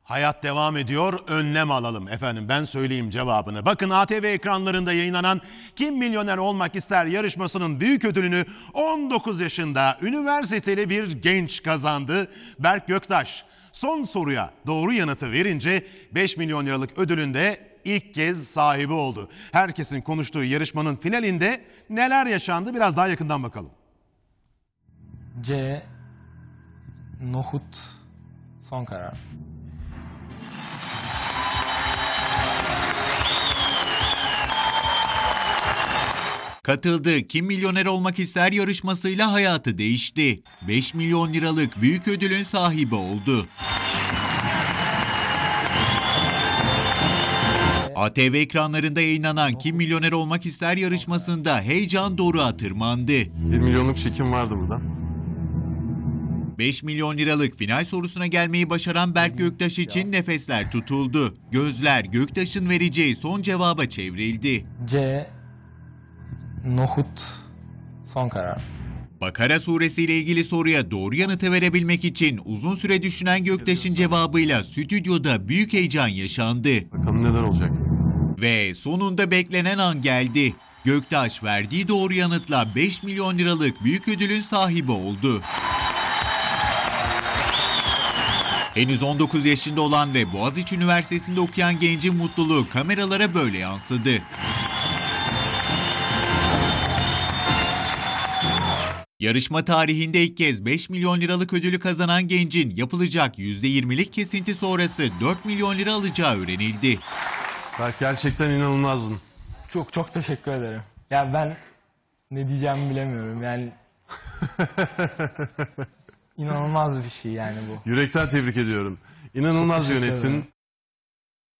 Hayat devam ediyor, önlem alalım efendim, ben söyleyeyim cevabını. Bakın, ATV ekranlarında yayınlanan Kim Milyoner Olmak İster yarışmasının büyük ödülünü 19 yaşında üniversiteli bir genç kazandı. Berk Göktaş son soruya doğru yanıtı verince 5 milyon liralık ödülün de ilk kez sahibi oldu. Herkesin konuştuğu yarışmanın finalinde neler yaşandı, biraz daha yakından bakalım. C. Nohut son karar. Katıldığı Kim Milyoner Olmak İster yarışmasıyla hayatı değişti. 5 milyon liralık büyük ödülün sahibi oldu. ATV ekranlarında yayınlanan Kim Milyoner Olmak İster yarışmasında heyecan doruğa tırmandı. 1 milyonluk çekim vardı burada. 5 milyon liralık final sorusuna gelmeyi başaran Berk Göktaş için nefesler tutuldu. Gözler Göktaş'ın vereceği son cevaba çevrildi. C. Nohut son karar. Bakara suresiyle ilgili soruya doğru yanıtı verebilmek için uzun süre düşünen Göktaş'ın cevabıyla stüdyoda büyük heyecan yaşandı. Bakalım neler olacak. Ve sonunda beklenen an geldi. Göktaş verdiği doğru yanıtla 5 milyon liralık büyük ödülün sahibi oldu. Henüz 19 yaşında olan ve Boğaziçi Üniversitesi'nde okuyan gencin mutluluğu kameralara böyle yansıdı. Yarışma tarihinde ilk kez 5 milyon liralık ödülü kazanan gencin yapılacak %20'lik kesinti sonrası 4 milyon lira alacağı öğrenildi. Bak, gerçekten inanılmazdın. Çok teşekkür ederim. Ya ben ne diyeceğimi bilemiyorum yani. İnanılmaz bir şey yani bu. Yürekten tebrik ediyorum. İnanılmaz Teşekkür yönettin. ederim.